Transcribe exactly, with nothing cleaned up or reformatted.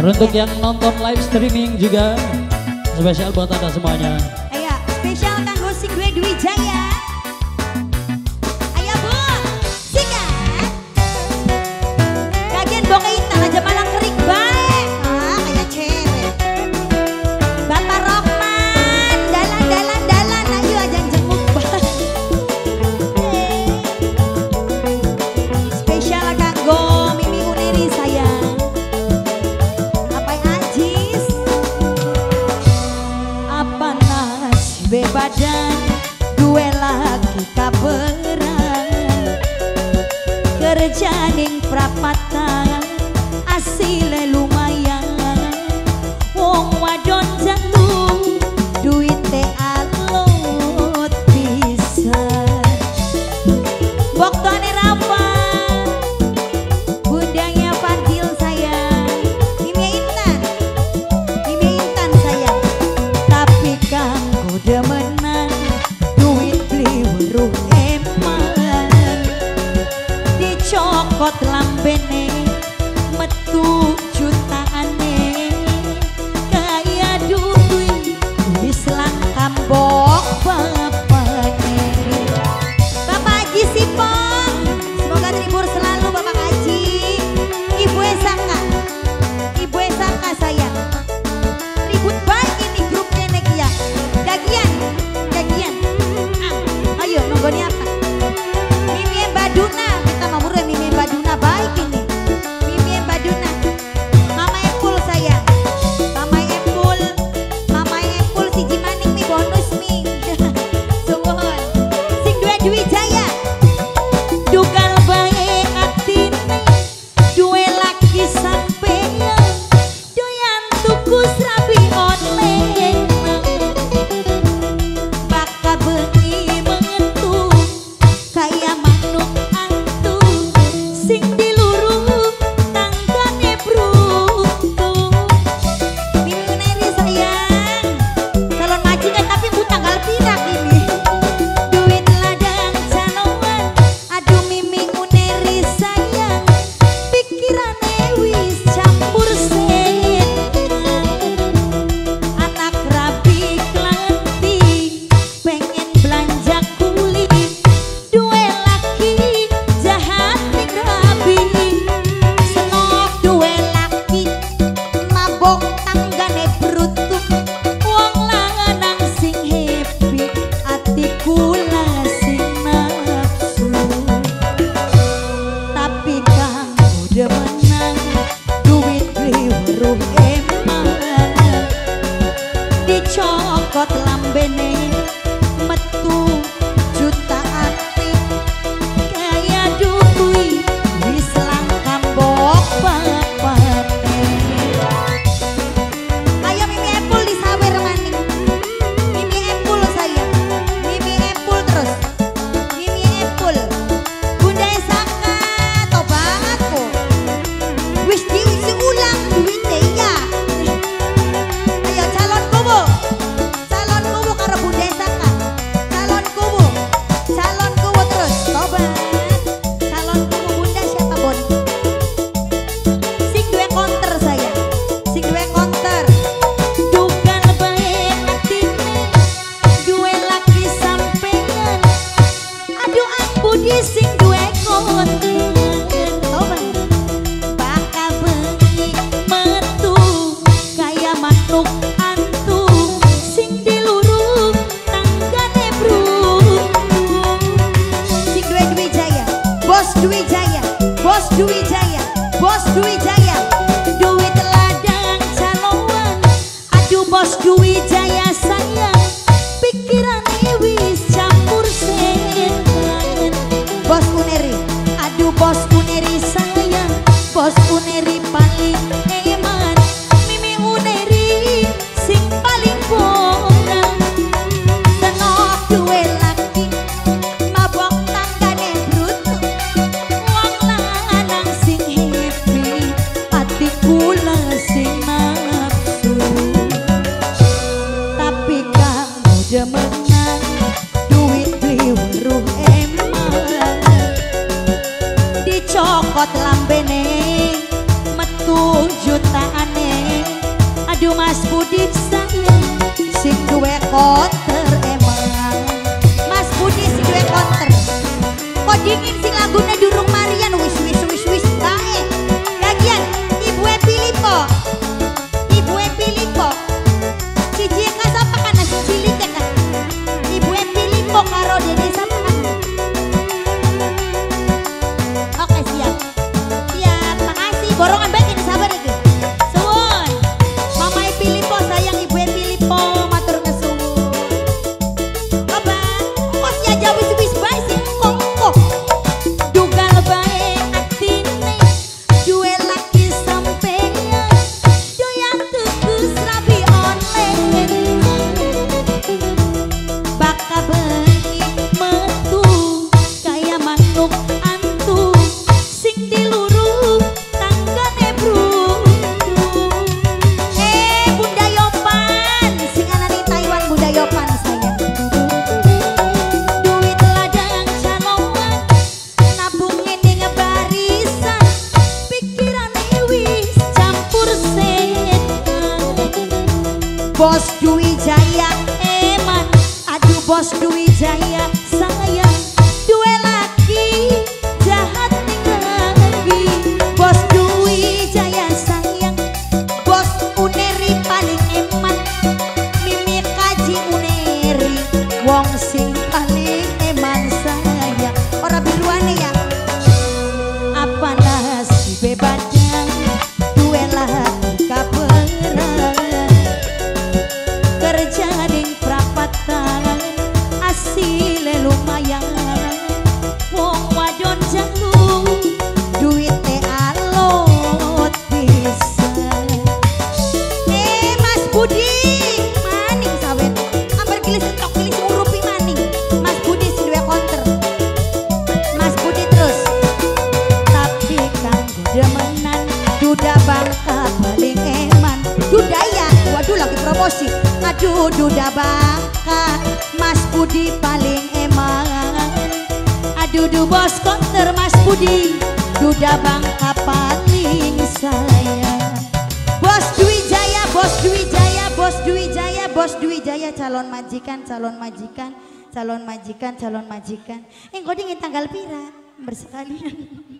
Untuk yang nonton live streaming juga spesial buat anda semuanya. Ayo, spesial kanggo sing duwe Dwi Jaya. Ayo Bu, sikat. Kagen boke intan aja malah kerik bae. Ah, kayak cewek. Bapak Rohman, dalan dalan dalan ayo aja jenguk bae. Spesial kanggo Mimi Uneri sayang. Badan dua lagi kaberan kerja ning prapatan asile lumayan wong wadon jatuh duit teh alot bisa boktone rafa bundanya Fadil sayang Mimi Intan Mimi Intan sayang tapi kamu demenan duit beli weruh eman dicokot lambene metu jutaane kaya duit wis langkam bok bapakne Bapak Haji Sipong semoga terhibur selalu Bapak Haji Ibu Esaka Ibu Esaka sayang ribut baik ini grupnya nek ya gagian gagian ah, ayo nonggoni apa Mimi Baduna kita mamur ya Mimi Baduna baik ini Mimi Baduna Mama Epul sayang Mama Epul Mama Epul si Jimaning mi bonus mi suwun sing dua Dwi Jaya dugal bae atine duwe laki sampeyan doyan tuku srabi online baka bengi mengetu kaya manuk antu sing diluru tanggane brutu Mimi Uneri sayang calon majikan tapi bu tanggal pirak ini duit ladang canoan aduh Mimi Uneri sayang pikirane wis campur setan anak rabi klanting pengen belanja kulit dua laki jahat ning rabi senok dua laki mabok tanggane brutuk wong lanang sing happy ati kula sing nafsu tapi kamu demenan duit beli weruh eman dicokot lambene metu jutaan kaya duit wis langkam bok bapakne ayo Mimi Epul disawer maning Mimi Epul sayang Mimi Epul terus Mimi Epul Bunda Esaka to banget kok wis diisi ulang duitnya ya ayo calon kubu calon kubu karo Bunda Esaka calon kubu calon kubu terus tobat calon kubu Bunda siapa Bon sing duwe counter saya sing duwe counter dugan bae atine duwe laki sampeyan aduh aku di sing duwe counter tobat baka bengi metu kaya manuk antu sing diluru tanggane brutu sing duwe Dwi Jaya bos Dwi Jaya bos Dwi Jaya bos Dwi Jaya duit ladang caloan aduh bos Dwi Jaya sayang pikirane wis campur setan bos Uneri aduh bos Uneri sayang bos Uneri paling eman Mimi Uneri sing paling bonang senok duwe laki mabok tanggane brutu wong lanang sing happy ati kula sing nafsu Aduh Mas Budi sayang sing duwe konter emang. Mas Budi sing duwe konter. Kok dingin sing lagune durung Marian wis wis wis wis bae. Lagian Ibu e Pilipo. Ibu e Pilipo. Siji ka sapa kan nasi cilik kan. Ibu e Pilipo karo Dede sapa kan. Oke siap. Siap, makasih. Borongan baik ini sabar iki. Suwun. Mama e Pilipo sayang Ibu e Pilipo matur nuwun. Apa? Kok sia jauh wis bae sih kok kok. Dugal bae atine duwe laki sampeyan. Doyan tuku srabi online. Baka bengi metu kaya manuk antu sing diluru tanggane brundu. Eh Bunda Yopan sing anane Taiwan Bunda Yopan sayang. Duit ladang caloan nabung ning barisan pikirane wis campur setan. Bos Dwi Jaya eman, aduh Bos Dwi Jaya sayang duwe laki jahat ning lagi. Bos Dwi Jaya sayang, Bos Uneri paling eman, Mimi Kaji Uneri wong sing paling eman sayang. Ora biruane ya. Apa nasibe badang duwe laki kaberan. Kerja ning prapatan asile lumayan. Wong wadon jalu duite alot pisan. Eh Mas Budi maning sawet ambar gilis entok gilis ngurupi maning. Mas Budi sing duwe konter. Mas Budi terus. Tapi kang demenan duda bangka paling eman. Dudaya, waduh lagi promosi. Aduh duda bangka Mas Budi paling eman. Aduh du bos konter Mas Budi duda bangka paling sayang. Bos Dwi Jaya, Bos Dwi Jaya, Bos Dwi Jaya, Bos Dwi Jaya calon majikan, calon majikan, calon majikan, calon majikan. Eh kok dingin tanggal pira bersekalian.